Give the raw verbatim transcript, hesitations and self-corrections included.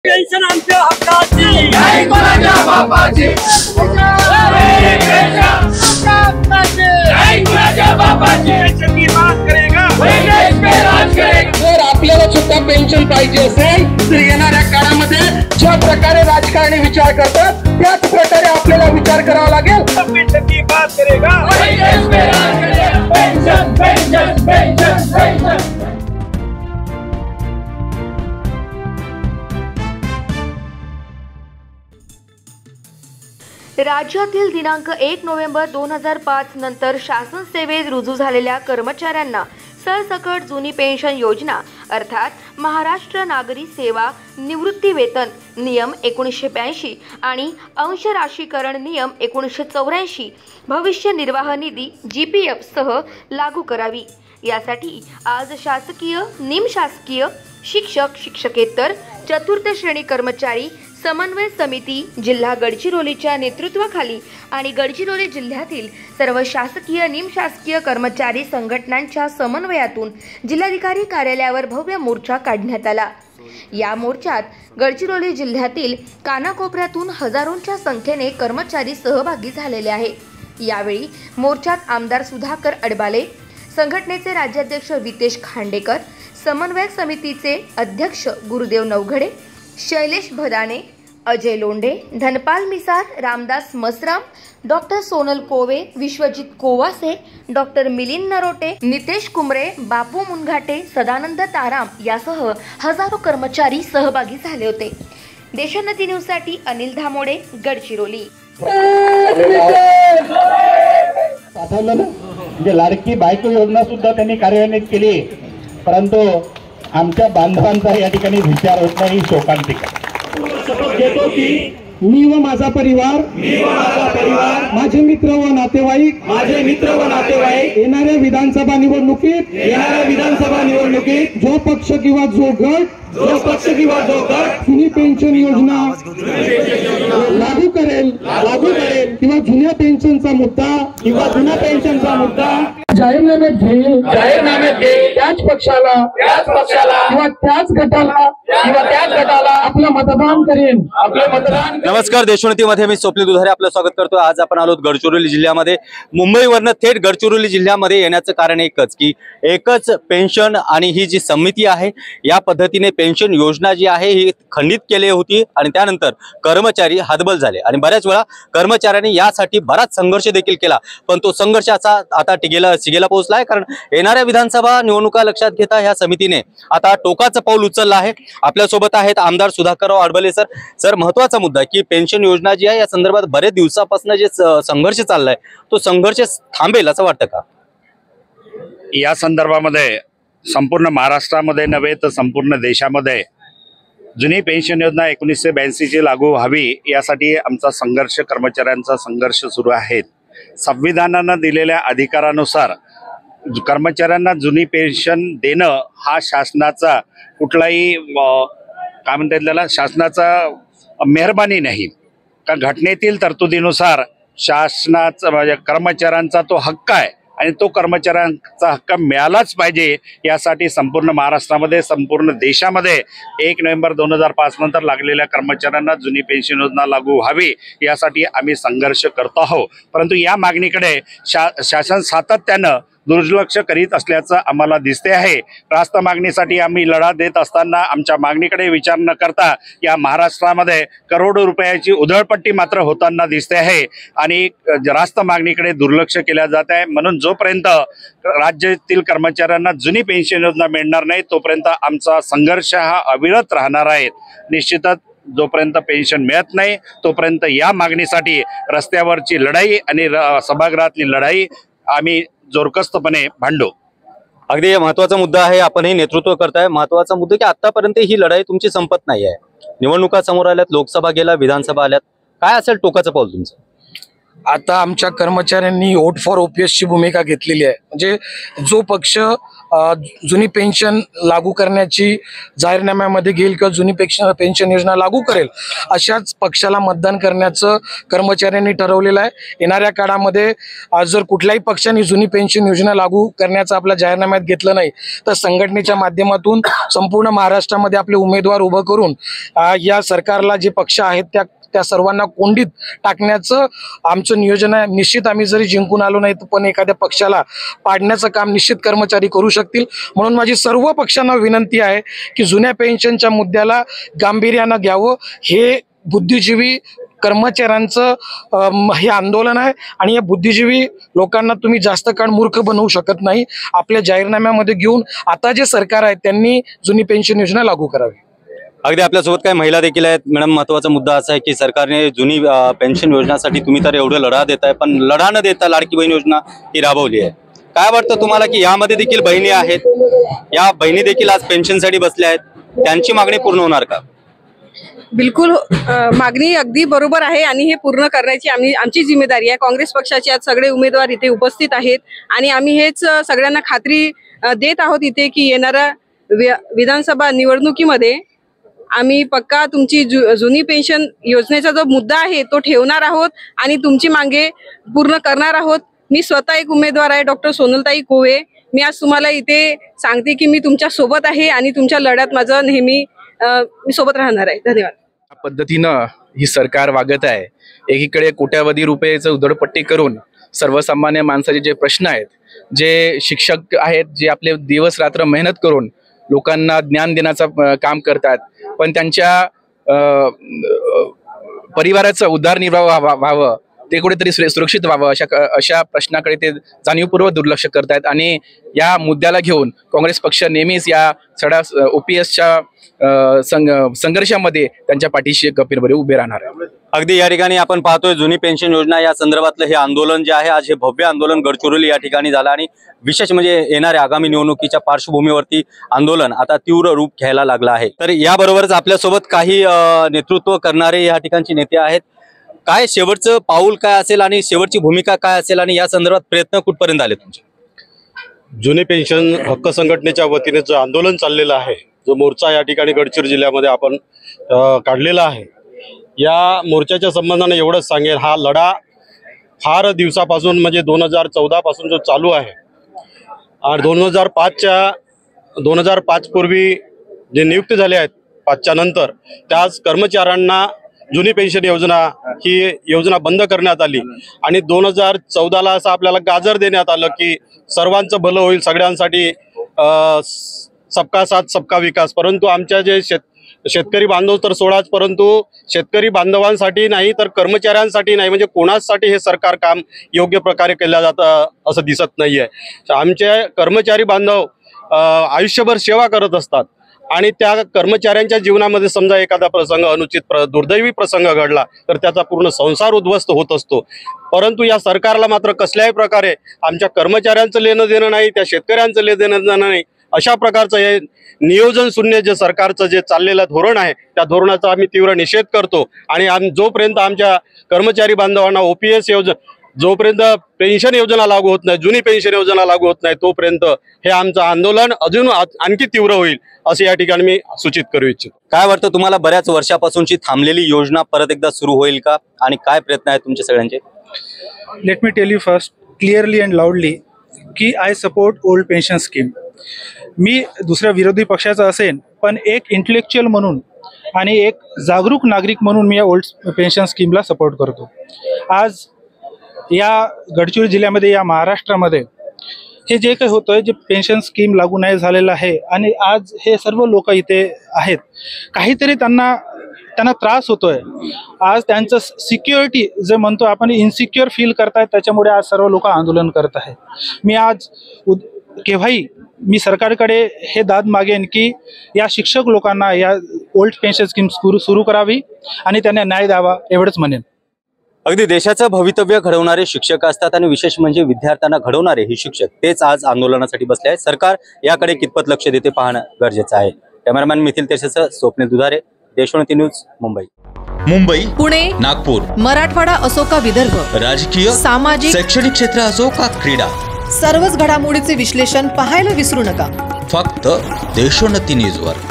Pension आमच्या हक्काची नाही कोणाच्या बापाची नाही कोणाच्या बापाची पेन्शनची बात करेगा देश पे राज करेगा। जर आपल्याला सुद्धा पेन्शन पाहिजे असेल तर येणाऱ्या काळामध्ये ज्या प्रकारे राजकारणी विचार करतात त्याच प्रकारे आपल्याला विचार करावा लागेल। पेन्शनची बात करेगा देश पे राज करेगा। Pension pension pension pension. राज्यातील दिनांक एक नोव्हेंबर दोन हजार पाच नंतर शासन सेवेत रुजू झालेल्या कर्मचाऱ्यांना सरसकट जुनी पेन्शन योजना अर्थात महाराष्ट्र नागरी सेवा निवृत्ती वेतन नियम एकोणीसशे ब्याऐंशी आणि अंश राशीकरण नियम एकोणीसशे चौऱ्याऐंशी भविष्य निर्वाह निधी जी पी एफ सह लागू करावी। यासाठी आज शासकीय निमशासकीय शिक्षक शिक्षकेतर चतुर्थ श्रेणी कर्मचारी समन्वय समिती जिल्हा गडचिरोलीच्या नेतृत्वाखाली आणि गडचिरोली जिल्ह्यातील सर्व शासकीय निमशासकीय कर्मचारी संघटनांच्या समन्वयातून जिल्हाधिकारी कार्यालयावर भव्य मोर्चा काढण्यात आला। या मोर्चात गडचिरोली जिल्ह्यातील कानाकोपऱ्यातून हजारोंच्या संख्येने कर्मचारी सहभागी झालेले आहे। यावेळी मोर्चात आमदार सुधाकर अडबाले, संघटनेचे राज्याध्यक्ष वितेश खांडेकर, समन्वयक समितीचे अध्यक्ष गुरुदेव नवघडे, शैलेश भदाने, अजय लोंढे, धनपाल मिसार, रामदास मसराम, डॉक्टर सोनल कोवे, विश्वजित कोवासे, डॉक्टर मिलिंद नरोटे, नितेश कुमरे, बापू मुनघाटे, सदानंद ताराम यासह हजारो कर्मचारी सहभागी झाले होते। देशोन्नती न्यूजसाठी अनिल धामोडे, गडचिरोली। म्हणजे लाडकी बायको योजना सुद्धा त्यांनी कार्यान्वित केली, परंतु आमच्या बांधवांचा या ठिकाणी विचार होत नाही। शोकांतिका शपथ घेतो की मी व माझा परिवार मी व माझा परिवार माझे मित्र व नातेवाईक माझे मित्र व नातेवाईक येणाऱ्या विधानसभा निवडणुकीत येणाऱ्या विधानसभा निवडणुकीत जो पक्ष किंवा जो गट जो पक्ष किंवा जो गट जुनी पेन्शन योजना लागू करेल लागू करेल किंवा जुन्या पेन्शनचा मुद्दा किंवा जुन्या पेन्शनचा मुद्दा जाहीरनाम्यात घेईल जाहीरनाम्यात घेईल त्याच पक्षाला त्याच पक्षाला किंवा त्याच गटाला किंवा त्याच गटाला आपलं मतदान करेन आपले मतदान। नमस्कार, देशोन्नतीमध्ये मी स्वप्नील दुधारे आपलं स्वागत करतो। आज आपण आलो गडचिरोली जिल्ह्यामध्ये। मुंबईवरनं थेट गडचिरोली जिल्ह्यामध्ये येण्याचं कारण एकच की एकच पेन्शन आणि ही जी समिती आहे या पद्धतीने पेन्शन योजना जी आहे ही खंडित केली होती आणि त्यानंतर कर्मचारी हतबल झाले आणि बऱ्याच वेळा कर्मचाऱ्यांनी यासाठी बराच संघर्ष देखील केला, पण तो संघर्षाचा आता टिकेला शिगेला पोहोचला आहे। कारण येणाऱ्या विधानसभा निवडणुका लक्षात घेता ह्या समितीने आता टोकाचं पाऊल उचललं आहे। आपल्या सोबत आहेत आमदार सुधाकरराव अडबले सर। सर, महत्त्वाचा मुद्दा की पेन्शन योजना जी आहे या संदर्भात बरेच दिवसापासून जे संघर्ष चाललाय तो संघर्ष थांबेल असं वाटतं का? या संदर्भामध्ये संपूर्ण महाराष्ट्रामध्ये नव्हे तर संपूर्ण देशामध्ये जुनी पेन्शन योजना एकोणीसशे ब्याऐंशी ची लागू व्हावी यासाठी आमचा संघर्ष, कर्मचाऱ्यांचा संघर्ष सुरू आहे। संविधानानं दिलेल्या अधिकारानुसार कर्मचाऱ्यांना जुनी पेन्शन देणं हा शासनाचा कुठलाही काय म्हणतात त्याला शासनाचा मेहरबानी नाही, कारण घटनेतील तरतुदीनुसार शासनाचा म्हणजे कर्मचाऱ्यांचा तो हक्क आहे आणि तो कर्मचाऱ्यांचा हक्क मिळालाच पाहिजे। यासाठी संपूर्ण महाराष्ट्रामध्ये संपूर्ण देशामध्ये एक नोव्हेंबर दोन हजार पाच नंतर लागलेल्या कर्मचाऱ्यांना जुनी पेन्शन योजना लागू व्हावी यासाठी आम्ही संघर्ष करतो आहोत। परंतु या मागणीकडे शा शासन सातत्यानं दुर्लक्ष करीत असल्याचं आम्हाला दिसते आहे। रास्त मागणीसाठी आम्ही लढा देत असताना आमच्या मागणीकडे विचार न करता या महाराष्ट्रामध्ये करोडो रुपयाची उधळपट्टी मात्र होताना दिसते आहे आणि रास्त मागणीकडे दुर्लक्ष केल्या जात आहे। म्हणून जोपर्यंत राज्यातील कर्मचाऱ्यांना जुनी पेन्शन योजना मिळणार नाही तोपर्यंत आमचा संघर्ष हा अविरत राहणार आहे। निश्चितच जोपर्यंत पेन्शन मिळत नाही तोपर्यंत या मागणीसाठी रस्त्यावरची लढाई आणि सभागृहातली लढाई आम्ही जोरकस्तपणे भांडू। अगदी महत्त्वाचा मुद्दा आहे, आपणही नेतृत्व करताय। महत्त्वाचा मुद्दा की आतापर्यंत ही लढाई तुमची संपत नाही आहे, निवडणुका समोर आल्यात, लोकसभा गेला, विधानसभा आल्यात, काय असेल टोकाचं पाऊल तुमचं? आता आमच्या कर्मचाऱ्यांनी वोट फॉर ओपीएस ची भूमिका घेतलेली आहे। म्हणजे जो पक्ष अ, जुनी पेन्शन लागू करण्याची जाहीरनाम्यामध्ये घेईल किंवा जुनी पेन्शन पेन्शन योजना लागू करेल अशाच पक्षाला मतदान करण्याचं कर्मचाऱ्यांनी ठरवलेलं आहे. येणाऱ्या काळामध्ये आज जर कुठल्याही पक्षाने जुनी पेन्शन योजना लागू करण्याचं आपल्या जाहीरनाम्यात घेतलं नाही तर संघटनेच्या माध्यमातून संपूर्ण महाराष्ट्रामध्ये आपले उमेदवार उभं करून अ, या सरकारला जे पक्ष आहेत त्या त्या सर्वांना कोंडीत टाकण्याचं आमचं नियोजन आहे. निश्चित आम्ही जरी जिंकून आलो नाही पण एखाद्या पक्षाला पाडण्याचं काम निश्चित कर्मचारी करू शकतील. म्हणून माझी सर्व पक्षांना विनंती आहे की जुन्या पेन्शनच्या मुद्द्याला गांभीर्यानं घ्यावं. हे बुद्धिजीवी कर्मचाऱ्यांचं हे आंदोलन आहे आणि या बुद्धिजीवी लोकांना तुम्ही जास्त काळ मूर्ख बनवू शकत नाही. आपल्या जाहीरनाम्यामध्ये घेऊन आता जे सरकार आहे त्यांनी जुनी पेन्शन योजना लागू करावी. अगदी आपल्यासोबत काही महिला देखील आहेत. मॅडम, महत्वाचा मुद्दा असा आहे की सरकारने जुनी पेन्शन योजनासाठी तुम्ही तर एवढं लढा देताय पण लढा न देता लाडकी बहीण योजना ही राबवली आहे. काय वाटतं तुम्हाला की यामध्ये देखील बहिणी आहेत, या बहिणी देखील आज पेन्शनसाठी बसल्या आहेत, त्यांची मागणी पूर्ण होणार का? बिलकुल मागणी अगदी बरोबर आहे आणि हे पूर्ण करण्याची आम्ही आमची जिम्मेदारी आहे. काँग्रेस पक्षाचे आज सगळे उमेदवार इथे उपस्थित आहेत आणि आम्ही हेच सगळ्यांना खात्री देत आहोत इथे की येणाऱ्या विधानसभा निवडणुकीमध्ये आम्ही पक्का तुमची जु जुनी पेन्शन योजनेचा जो मुद्दा आहे तो ठेवणार आहोत आणि तुमची मागे पूर्ण करणार आहोत. मी स्वतः एक उमेदवार आहे, डॉक्टर सोनलताई कोवे. मी आज तुम्हाला इथे सांगते की मी तुमच्या सोबत आहे आणि तुमच्या लढ्यात माझं नेहमी मी सोबत राहणार आहे. धन्यवाद. या पद्धतीनं ही सरकार वागत आहे. एकीकडे कोट्यावधी रुपयाचं उधळपट्टी करून सर्वसामान्य माणसाचे जे प्रश्न आहेत, जे शिक्षक आहेत जे आपले दिवस रात्र मेहनत करून लोकांना ज्ञान देण्याचं काम करतात पण त्यांच्या परिवाराचं उदरनिर्वाह व्हावं ते कुठेतरी सुरक्षित व्हावं अशा अशा प्रश्नाकडे ते जाणीवपूर्वक दुर्लक्ष करतायत आणि या मुद्द्याला घेऊन काँग्रेस पक्ष नेहमीच या सडा ओपीएसच्या संघर्षामध्ये त्यांच्या पाठीशी गंभीरपणे उभे राहणार आहे. अगदी या ठिकाणी आपण पाहतोय जुनी पेन्शन योजना या संदर्भातलं हे आंदोलन जे आहे आज हे भव्य आंदोलन गडचिरोली या ठिकाणी झालं आणि विशेष म्हणजे येणाऱ्या आगामी निवडणुकीच्या पार्श्वभूमीवरती आंदोलन आता तीव्र रूप घ्यायला लागलं आहे. तर याबरोबरच आपल्यासोबत काही नेतृत्व करणारे या ठिकाणचे नेते आहेत. काय शेवटचं पाऊल काय असेल आणि शेवटची भूमिका काय असेल आणि या संदर्भात प्रयत्न कुठपर्यंत आले तुमचे? जुनी पेन्शन हक्क संघटनेच्या वतीने जो आंदोलन चाललेलं आहे, जो मोर्चा या ठिकाणी गडचिरोली जिल्ह्यामध्ये आपण काढलेला आहे, या मोर्चाच्या संबंधाने एवढंच सांगेल, हा लढा फार दिवसापासून म्हणजे दोन हजार चौदा पासून जो चालू आहे आणि दोन हजार पाचच्या दोन हजार पाच पूर्वी जे नियुक्त झाले आहेत पाचच्या नंतर त्याच कर्मचाऱ्यांना जुनी पेन्शन योजना ही योजना बंद करण्यात आली आणि दोन हजार चौदाला असं आपल्याला गाजर देण्यात आलं की सर्वांचं भलं होईल, सगळ्यांसाठी सबका साथ सबका विकास. परंतु आमच्या जे शेत शेतकरी बांधव तर सोडाच, परंतु शेतकरी बांधवांसाठी नाही तर कर्मचाऱ्यांसाठी नाही, म्हणजे कोणासाठी हे सरकार काम योग्य प्रकारे केलं जातं असं दिसत नाही आहे. आमचे कर्मचारी बांधव आयुष्यभर सेवा करत असतात आणि त्या कर्मचाऱ्यांच्या जीवनामध्ये समजा एखादा प्रसंग अनुचित प्र दुर्दैवी प्रसंग घडला तर त्याचा पूर्ण संसार उद्ध्वस्त होत असतो. परंतु या सरकारला मात्र कसल्याही प्रकारे आमच्या कर्मचाऱ्यांचं लेणं देणं नाही, त्या शेतकऱ्यांचं लेणं देणं नाही, अशा प्रकारचं हे नियोजन शून्य जे सरकारचं जे चाललेलं धोरण आहे त्या धोरणाचा आम्ही तीव्र निषेध करतो. आणि आम जोपर्यंत आमच्या कर्मचारी बांधवांना ओपीएस योजना, जोपर्यंत पेन्शन योजना लागू होत नाही, जुनी पेन्शन योजना लागू होत नाही, तोपर्यंत हे आमचं आंदोलन अजून आणखी तीव्र होईल असे या ठिकाणी मी सूचित करू इच्छितो. काय वाटतं तुम्हाला, बऱ्याच वर्षापासूनची थांबलेली योजना परत एकदा सुरू होईल का आणि काय प्रयत्न आहेत तुमचे सगळ्यांचे? Let me tell you first clearly and loudly की I support old pension scheme. मी दुसऱ्या विरोधी पक्षाचा असेन पण एक इंटेलेक्च्युअल म्हणून आणि एक जागरूक नागरिक म्हणून मी या ओल्ड पेन्शन स्कीमला सपोर्ट करतो. आज या गडचिरोली जिल्ह्यामध्ये, या महाराष्ट्रामध्ये हे जे काही होतंय, जे पेन्शन स्कीम लागू नाही झालेलं आहे आणि आज हे सर्व लोक इथे आहेत, काहीतरी त्यांना त्यांना त्रास होतोय. आज त्यांचं सिक्युरिटी जे म्हणतो आपण इन्सिक्युअर फील करतायत, त्याच्यामुळे आज सर्व लोक आंदोलन करत आहेत. मी आज केव्हाही मी सरकारकडे हे दाद मागेन की या शिक्षक लोकांना या ओल्ड पेन्शन स्कीम सुरू सुरू करावी आणि त्यांना न्याय द्यावा, एवढंच म्हणेन. अगदी देशाचं भवितव्य घडवणारे शिक्षक असतात आणि विशेष म्हणजे विद्यार्थ्यांना घडवणारे हे शिक्षक, तेच आज आंदोलनासाठी बसले आहेत. सरकार याकडे कितपत लक्ष देते पाहणं गरजेचं आहे. कॅमेरामॅन मिथिल तेशसह स्वप्नील दुधारे, देशोन्नती न्यूज, मुंबई. मुंबई, पुणे, नागपूर, मराठवाडा असो का विदर्भ, राजकीय, सामाजिक, शैक्षणिक क्षेत्र असो का क्रीडा, सर्वच घडामोडीचे विश्लेषण पाहायला विसरू नका. फक्त देशोन्नती न्यूजवर.